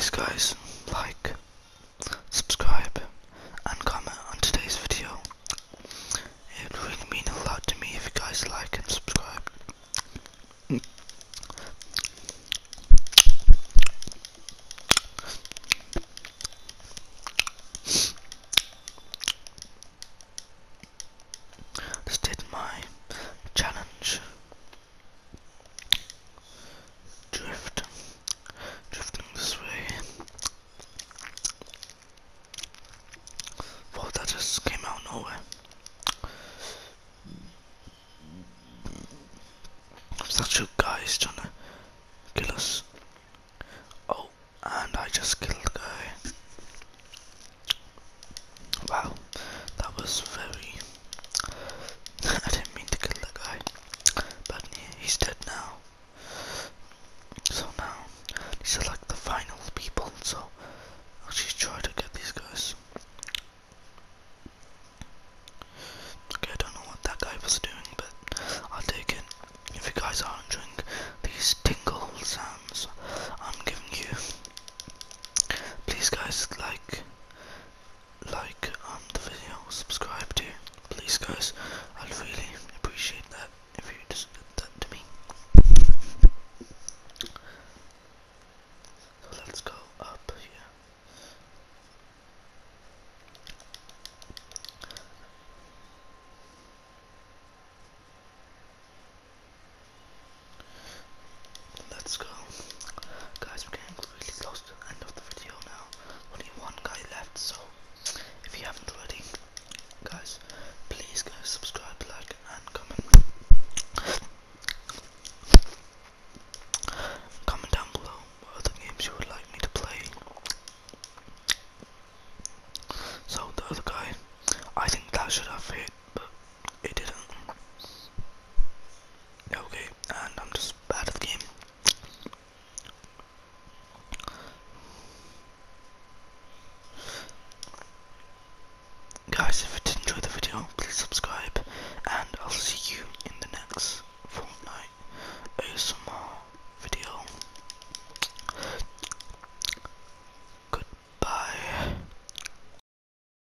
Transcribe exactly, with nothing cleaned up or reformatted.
Please guys, like, subscribe and comment on today's video. It would really mean a lot to me if you guys like and subscribe. Just did my challenge. Drift. Drifting this way. Whoa, that just came out of nowhere. There's actually guys trying to kill us. Oh, and I just killed the guy. Wow, that was very... I didn't mean to kill that guy, but he's dead now. So now, these are like the final people, so I'll actually try to get these guys. Okay, I don't know what that guy was doing, but I'll take it. If you guys are enjoying these tingle sounds I'm giving you, please guys